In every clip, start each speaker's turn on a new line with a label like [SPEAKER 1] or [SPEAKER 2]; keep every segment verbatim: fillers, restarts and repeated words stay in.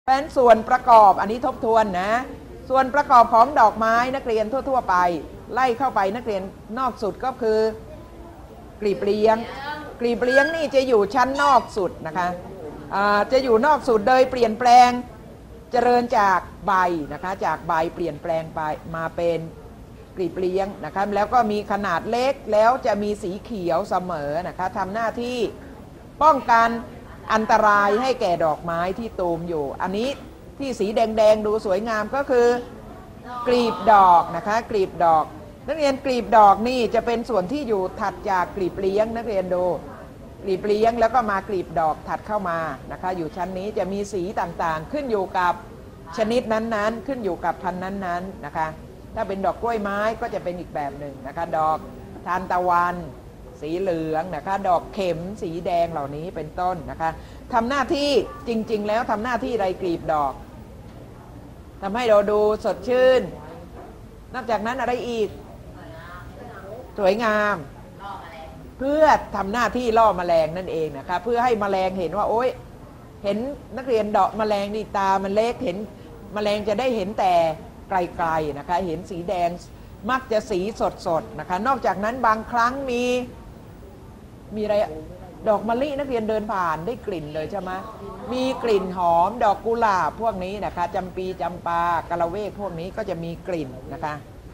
[SPEAKER 1] เป็นส่วนประกอบอันนี้ทบทวนนะส่วนประกอบของดอกไม้นักเรียนทั่วๆไปไล่เข้าไปนักเรียนนอกสุดก็คือกลีบเลี้ยงกลีบเลี้ยงนี่จะอยู่ชั้นนอกสุดนะคะจะอยู่นอกสุดโดยเปลี่ยนแปลงเจริญจากใบนะคะจากใบเปลี่ยนแปลงไปมาเป็นกลีบเลี้ยงนะคะแล้วก็มีขนาดเล็กแล้วจะมีสีเขียวเสมอนะคะทำหน้าที่ป้องกันอันตรายให้แก่ดอกไม้ที่ตูมอยู่อันนี้ที่สีแดงๆดูสวยงามก็คือกลีบดอกนะคะกลีบดอกนักเรียนกลีบดอกนี่จะเป็นส่วนที่อยู่ถัดจากกลีบเลี้ยงนักเรียนดูกลีบเลี้ยงแล้วก็มากลีบดอกถัดเข้ามานะคะอยู่ชั้นนี้จะมีสีต่างๆขึ้นอยู่กับชนิดนั้นๆขึ้นอยู่กับพันธุ์นั้นๆนะคะถ้าเป็นดอกกล้วยไม้ก็จะเป็นอีกแบบหนึ่งนะคะดอกทานตะวันสีเหลืองนะคะดอกเข็มสีแดงเหล่านี้เป็นต้นนะคะทำหน้าที่จริงๆแล้วทำหน้าที่ไรกลีบดอกทำให้เราดูสดชื่นนอกจากนั้นอะไรอีกสวยงามเพื่อทำหน้าที่ล่อแมลงนั่นเองนะคะเพื่อให้แมลงเห็นว่าโอ๊ยเห็นนักเรียนดอกแมลงนี่ตามันเล็กเห็นแมลงจะได้เห็นแต่ไกลๆนะคะเห็นสีแดงมักจะสีสดๆนะคะนอกจากนั้นบางครั้งมีมีอะไรดอกมะลินักเรียนเดินผ่านได้กลิ่นเลยใช่ไหมมีกลิ่นหอมดอกกุหลาบพวกนี้นะคะจำปีจำปากะละเวกพวกนี้ก็จะมีกลิ่นนะคะ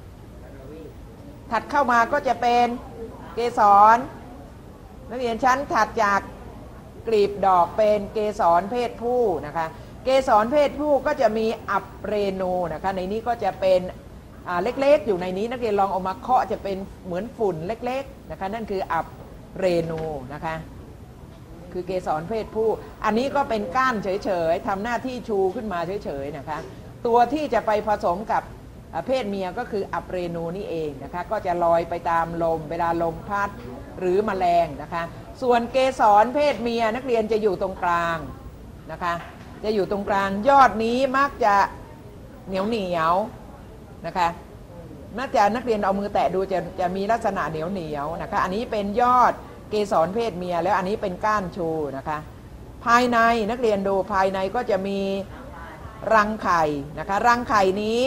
[SPEAKER 1] ถัดเข้ามาก็จะเป็นเกสรนักเรียนชั้นถัดจากกลีบดอกเป็นเกสรเพศผู้นะคะเกสรเพศผู้ก็จะมีอัปเรนูนะคะในนี้ก็จะเป็นเล็กๆอยู่ในนี้นักเรียนลองเอามาเคาะจะเป็นเหมือนฝุ่นเล็กๆนะคะนั่นคืออัปเรนูนะคะคือเกสรเพศผู้อันนี้ก็เป็นก้านเฉยๆทำหน้าที่ชูขึ้นมาเฉยๆนะคะตัวที่จะไปผสมกับเพศเมียก็คืออัปเรนูนี่เองนะคะก็จะลอยไปตามลมเวลาลมพัดหรือแมลงนะคะส่วนเกสรเพศเมียนักเรียนจะอยู่ตรงกลางนะคะจะอยู่ตรงกลางยอดนี้มักจะเหนียวเหนียวนะคะน่าจะนักเรียนเอามือแตะดูจะจะมีลักษณะเหนียวเหนียวนะคะอันนี้เป็นยอดเกสรเพศเมียแล้วอันนี้เป็นก้านชูนะคะภายในนักเรียนดูภายในก็จะมีรังไข่นะคะรังไข่นี้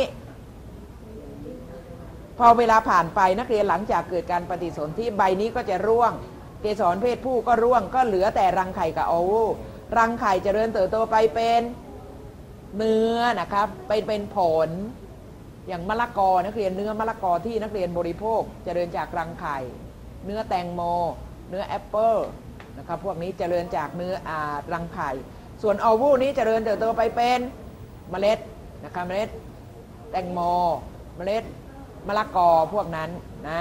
[SPEAKER 1] พอเวลาผ่านไปนักเรียนหลังจากเกิดการปฏิสนธิใบนี้ก็จะร่วงเกสรเพศผู้ก็ร่วงก็เหลือแต่รังไข่กับโอวูรังไข่เจริญเติบโตไปเป็นเนื้อนะครับไปเป็นผลอย่างมะละกอนักเรียนเนื้อมะละกอที่นักเรียนบริโภคเจริญจากรังไข่เนื้อแตงโมเนื้อแอปเปิลนะครับพวกนี้เจริญจากเนื้ออ่ารังไข่ส่วนโอวูนี้เจริญเติบโตไปเป็นเมล็ดนะครับเมล็ดแตงโมเมล็ดมะละกอพวกนั้นนะ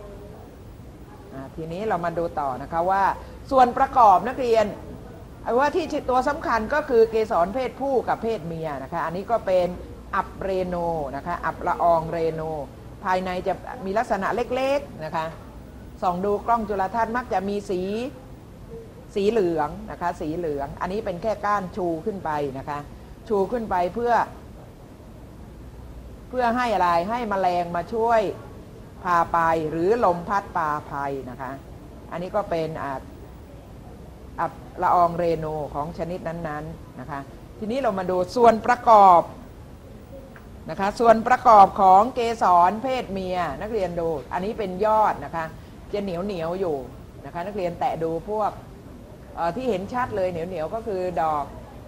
[SPEAKER 1] ทีนี้เรามาดูต่อนะคะว่าส่วนประกอบนักเรียนว่าที่ตัวสำคัญก็คือเกสรเพศผู้กับเพศเมียนะคะอันนี้ก็เป็นอัปเรโนนะคะอัปละอองเรโนภายในจะมีลักษณะเล็กๆนะคะส่องดูกล้องจุลทรรศน์มักจะมีสีสีเหลืองนะคะสีเหลืองอันนี้เป็นแค่ก้านชูขึ้นไปนะคะชูขึ้นไปเพื่อเพื่อให้อะไรให้แมลงมาช่วยพาไปหรือลมพัดพาภัยนะคะอันนี้ก็เป็นอัปละอองเรโนของชนิดนั้นๆนะคะทีนี้เรามาดูส่วนประกอบนะคะส่วนประกอบของเกสรเพศเมียนักเรียนดูอันนี้เป็นยอดนะคะจะเหนียวเหนียวอยู่นะคะนักเรียนแตะดูพวกที่เห็นชัดเลยเหนียวเหนียวก็คือดอก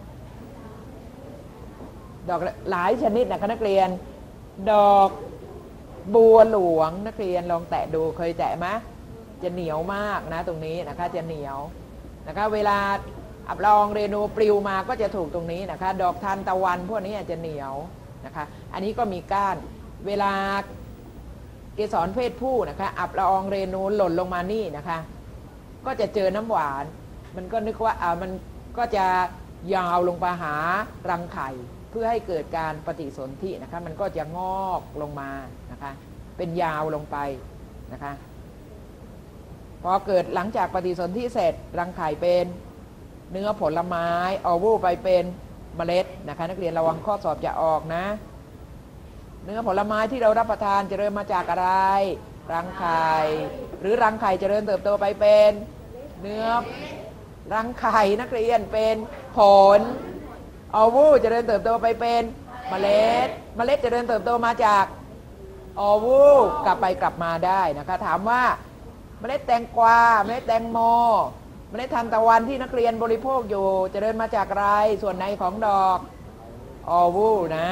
[SPEAKER 1] ดอกหลายชนิดนะคะนักเรียนดอกบัวหลวงนักเรียนลองแตะดูเคยแตะไหมจะเหนียวมากนะตรงนี้นะคะจะเหนียวนะคะเวลาอับละอองเรโนปลิวมาก็จะถูกตรงนี้นะคะดอกทานตะวันพวกนี้จะเหนียวนะคะอันนี้ก็มีก้านเวลาเกสรเพศผู้นะคะอับละอองเรโนหล่นลงมานี่นะคะก็จะเจอน้ำหวานมันก็นึกว่าอ่ามันก็จะยาวลงไปหารังไข่เพื่อให้เกิดการปฏิสนธินะคะมันก็จะงอกลงมานะคะเป็นยาวลงไปนะคะพอเกิดหลังจากปฏิสนธิเสร็จรังไข่เป็นเนื้อผลไม้โอวูไปเป็นเมล็ดนะคะนักเรียนระวังข้อสอบจะออกนะเนื้อผลไม้ที่เรารับประทานเจริญมาจากอะไรรังไข่หรือรังไข่เจริญเติบโตไปเป็นเนื้อรังไข่นักเรียนเป็นผลอวูเจริญเติบโตไปเป็นเมล็ดเมล็ดเจริญเติบโตมาจากอวูกลับไปกลับมาได้นะคะถามว่าเมล็ดแตงกวาเมล็ดแตงโมเมล็ดทานตะวันที่นักเรียนบริโภคอยู่เจริญมาจากอะไรส่วนในของดอกอวูนะ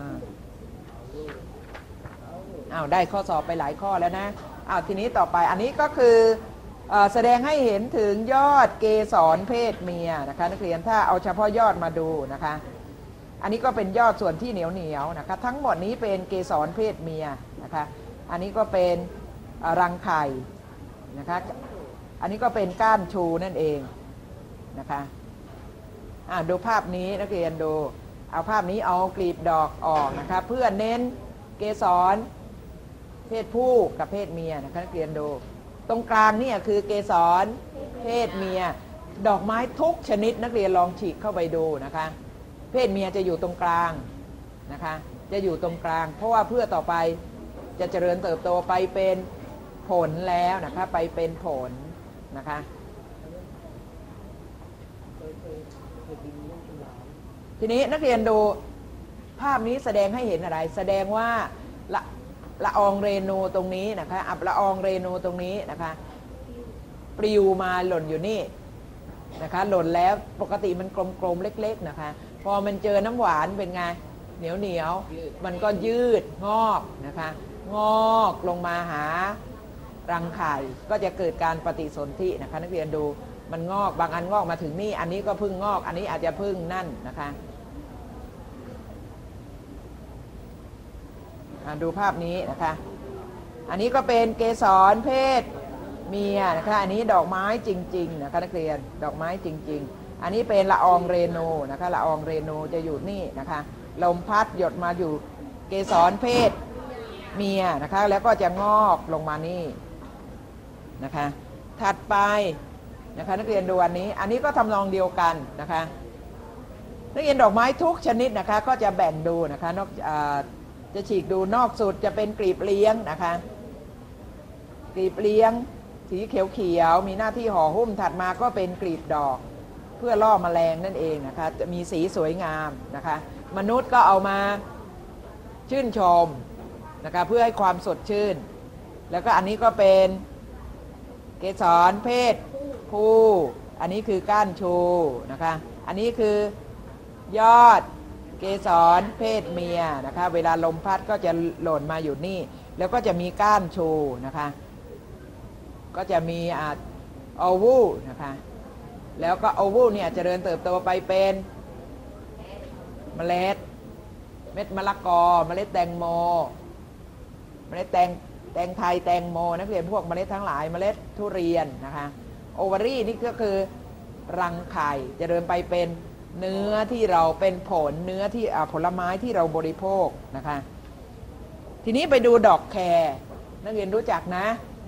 [SPEAKER 1] อ้าวได้ข้อสอบไปหลายข้อแล้วนะอ้าวทีนี้ต่อไปอันนี้ก็คือแสดงให้เห็นถึงยอดเกสรเพศเมียนะคะนักเรียนถ้าเอาเฉพาะยอดมาดูนะคะอันนี้ก็เป็นยอดส่วนที่เหนียวเหนียวนะคะทั้งหมดนี้เป็นเกสรเพศเมียนะคะอันนี้ก็เป็นรังไข่นะคะอันนี้ก็เป็นก้านชูนั่นเองนะคะอ่าดูภาพนี้นักเรียนดูเอาภาพนี้เอากลีบดอกออกนะคะเพื่อเน้นเกสรเพศผู้กับเพศเมียนะคะนักเรียนดูตรงกลางนี่คือเกสรเพศเมียดอกไม้ทุกชนิดนักเรียนลองฉีกเข้าไปดูนะคะเพศเมียจะอยู่ตรงกลางนะคะจะอยู่ตรงกลางเพราะว่าเพื่อต่อไปจะเจริญเติบโตไปเป็นผลแล้วนะคะไปเป็นผลนะคะทีนี้นักเรียนดูภาพนี้แสดงให้เห็นอะไรแสดงว่าละละอองเรนูตรงนี้นะคะอับละอองเรนูตรงนี้นะคะปลิวมาหล่นอยู่นี่นะคะหล่นแล้วปกติมันกลมๆเล็กๆนะคะพอมันเจอน้ำหวานเป็นไงเหนียวเหนียวมันก็ยืดงอกนะคะงอกลงมาหารังไข่ก็จะเกิดการปฏิสนธินะคะนักเรียนดูมันงอกบางอันงอกมาถึงนี่อันนี้ก็พึ่งงอกอันนี้อาจจะพึ่งนั่นนะคะดูภาพนี้นะคะอันนี้ก็เป็นเกสรเพศเมียนะคะอันนี้ดอกไม้จริงๆนะคะนักเรียนดอกไม้จริงๆอันนี้เป็นละอองเรนูนะคะละอองเรนูจะอยู่นี่นะคะลมพัดหยดมาอยู่เกสรเพศเมียนะคะแล้วก็จะงอกลงมานี่นะคะถัดไปนะคะนักเรียนดูอันนี้อันนี้ก็ทำนองเดียวกันนะคะนักเรียนดอกไม้ทุกชนิดนะคะก็จะแบ่งดูนะคะนอกจะฉีกดูนอกสุดจะเป็นกลีบเลี้ยงนะคะกลีบเลี้ยงสีเขียวๆมีหน้าที่ห่อหุ้มถัดมาก็เป็นกลีบดอกเพื่อล่อแมลงนั่นเองนะคะจะมีสีสวยงามนะคะมนุษย์ก็เอามาชื่นชมนะคะเพื่อให้ความสดชื่นแล้วก็อันนี้ก็เป็นเกสรเพศผู้อันนี้คือก้านชูนะคะอันนี้คือยอดเกสรเพศเมียนะคะเวลาลมพัดก็จะหล่นมาอยู่นี่แล้วก็จะมีก้านชูนะคะก็จะมีอ่าโอวูนะคะแล้วก็โอวูเนี่ยเจริญเติบโตไปเป็นเมล็ดเม็ดมะละกอเมล็ดแตงโมเมล็ดแตงแตงไทยแตงโมนักเรียนพวกเมล็ดทั้งหลายเมล็ดทุเรียนนะคะโอวารีนี่ก็คือรังไข่เจริญไปเป็นเนื้อที่เราเป็นผลเนื้อที่ผลไม้ที่เราบริโภคนะคะทีนี้ไปดูดอกแครนักเรียนรู้จักนะ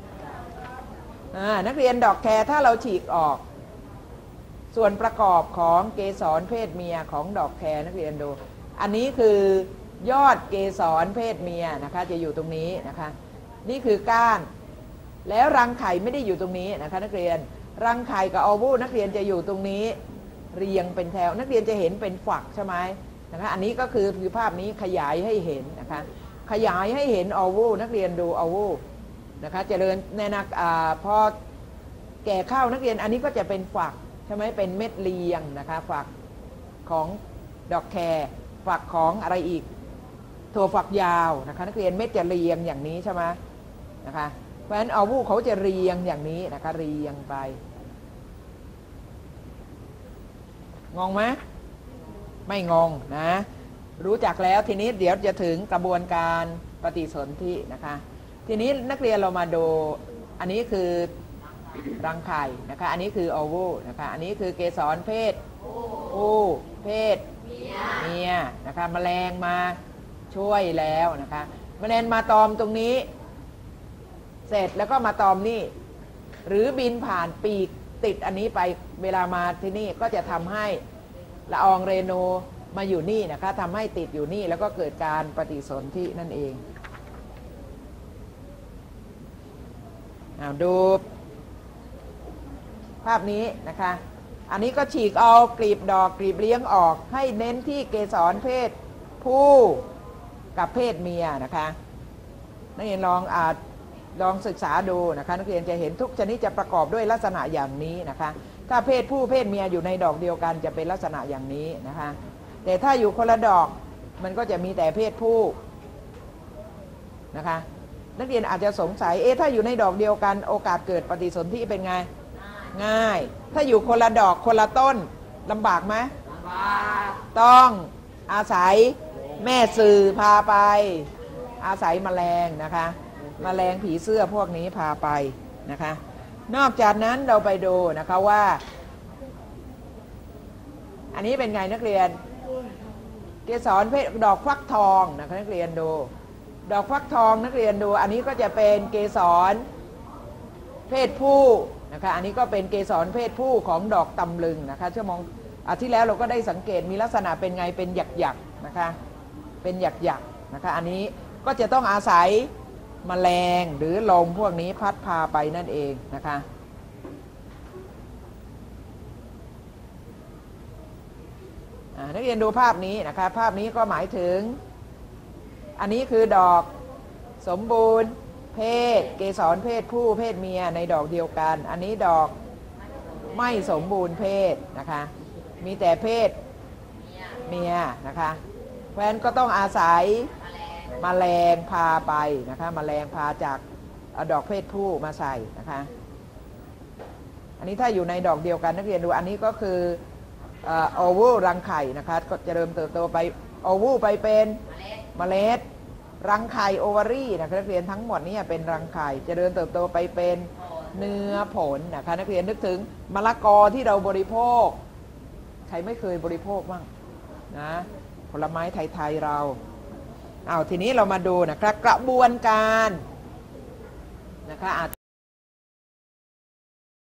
[SPEAKER 1] นักเรียนดอกแครถ้าเราฉีกออกส่วนประกอบของเกสรเพศเมียของดอกแครนักเรียนดูอันนี้คือยอดเกสรเพศเมียนะคะจะอยู่ตรงนี้นะคะนี่คือก้านแล้วรังไข่ไม่ได้อยู่ตรงนี้นะคะนักเรียนรังไข่กับโอวูนักเรียนจะอยู่ตรงนี้เรียงเป็นแถวนักเรียนจะเห็นเป็นฝักใช่ไหมนะคะอันนี้ก็คือคือภาพนี้ขยายให้เห็นนะคะขยายให้เห็นโอวูนักเรียนดูโอวูนะคะเจริญในนักอ่าพอแก่เข้านักเรียนอันนี้ก็จะเป็นฝักใช่ไหมเป็นเม็ดเรียงนะคะฝักของดอกแครฝักของอะไรอีกถั่วฝักยาวนะคะนักเรียนเม็ดจะเรียงอย่างนี้ใช่ไหมนะคะเพราะฉะนั้นโอวูเขาจะเรียงอย่างนี้นะคะเรียงไปงงไหมไม่งงนะรู้จักแล้วทีนี้เดี๋ยวจะถึงกระบวนการปฏิสนธินะคะทีนี้นักเรียนเรามาดูอันนี้คือรังไข่นะคะอันนี้คือโอวูนะคะอันนี้คือเกสรเพศผู้เพศเมียนะคะแมลงมาช่วยแล้วนะคะแมลงมาตอมตรงนี้เสร็จแล้วก็มาตอมนี่หรือบินผ่านปีกติดอันนี้ไปเวลามาที่นี่ก็จะทำให้ละอองเรนูมาอยู่นี่นะคะทำให้ติดอยู่นี่แล้วก็เกิดการปฏิสนธินั่นเองเอาดูภาพนี้นะคะอันนี้ก็ฉีกเอากลีบดอกกลีบเลี้ยงออกให้เน้นที่เกสรเพศผู้กับเพศเมียนะคะนักเรียนลองอาจลองศึกษาดูนะคะนักเรียนจะเห็นทุกชนิดจะประกอบด้วยลักษณะอย่างนี้นะคะถ้าเพศผู้เพศเมียอยู่ในดอกเดียวกันจะเป็นลักษณะอย่างนี้นะคะแต่ถ้าอยู่คนละดอกมันก็จะมีแต่เพศผู้นะคะนักเรียนอาจจะสงสัยเอ๊ะถ้าอยู่ในดอกเดียวกันโอกาสเกิดปฏิสนธิเป็นไงง่ายถ้าอยู่คนละดอกคนละต้นลำบากไหมลำบากต้องอาศัยแม่สื่อพาไปอาศัยแมลงนะคะแมลงผีเสื้อพวกนี้พาไปนะคะนอกจากนั้นเราไปดูนะคะว่าอันนี้เป็นไงนักเรียนเกสรเพศดอกฟักทองนะคะนักเรียนดูดอกฟักทองนักเรียนดูอันนี้ก็จะเป็นเกสรเพศผู้นะคะอันนี้ก็เป็นเกสรเพศผู้ของดอกตำลึงนะคะชั่วโมงอาทิตย์แล้วเราก็ได้สังเกตมีลักษณะเป็นไงเป็นหยักหยักนะคะเป็นหยักหยักนะคะอันนี้ก็จะต้องอาศัยแมลงหรือลมพวกนี้พัดพาไปนั่นเองนะคะนักเรียนดูภาพนี้นะคะภาพนี้ก็หมายถึงอันนี้คือดอกสมบูรณ์เพศเกสรเพศผู้เพศเมียในดอกเดียวกันอันนี้ดอกไม่สมบูรณ์เพศนะคะมีแต่เพศเมียนะคะเพราะฉะนั้นก็ต้องอาศัยแมลงพาไปนะคะแมลงพาจากดอกเพศผู้มาใส่นะคะอันนี้ถ้าอยู่ในดอกเดียวกันนักเรียนดูอันนี้ก็คือโอวูรังไข่นะคะก็จะเริ่มเติบโตไปโอวูไปเป็นเมล็ดรังไข่โอวารีนะคะนักเรียนทั้งหมดนี้เป็นรังไข่จะเริ่มเติบโตไปเป็นเนื้อผลนะคะนักเรียนนึกถึงมะละกอที่เราบริโภคใครไม่เคยบริโภคบ้างนะผลไม้ไทยๆเราเอาทีนี้เรามาดูนะครับกระบวนการนะคะ